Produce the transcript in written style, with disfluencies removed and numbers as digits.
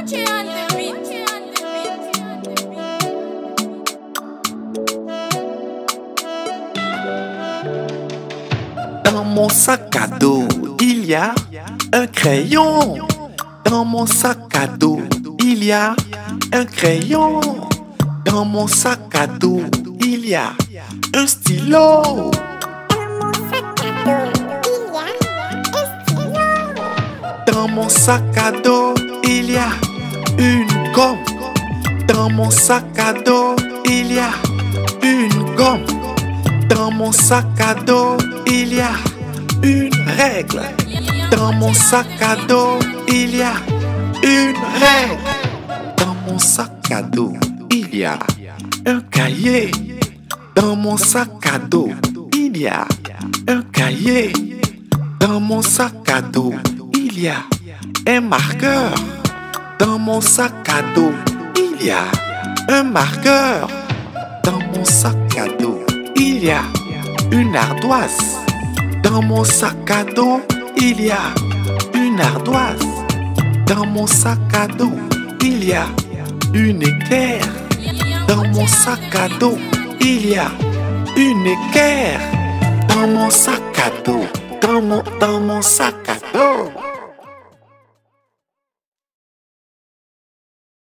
Dans mon sac à dos, il y a un crayon. Dans mon sac à dos, il y a un crayon. Dans mon sac à dos, il y a un stylo. Dans mon sac à dos, il y a une gomme. Dans mon sac à dos, il y a une gomme. Dans mon sac à dos, il y a une règle. Dans mon sac à dos, il y a une règle. Dans mon sac à dos, il y a un cahier. Dans mon sac à dos, il y a un cahier. Dans mon sac à dos, il y a un marqueur. Dans mon sac à dos, il y a un marqueur. Dans mon sac à dos, il y a une ardoise. Dans mon sac à dos, il y a une ardoise. Dans mon sac à dos, il y a une équerre. Dans mon sac à dos, il y a une équerre. Dans mon sac à dos, dans mon sac à dos.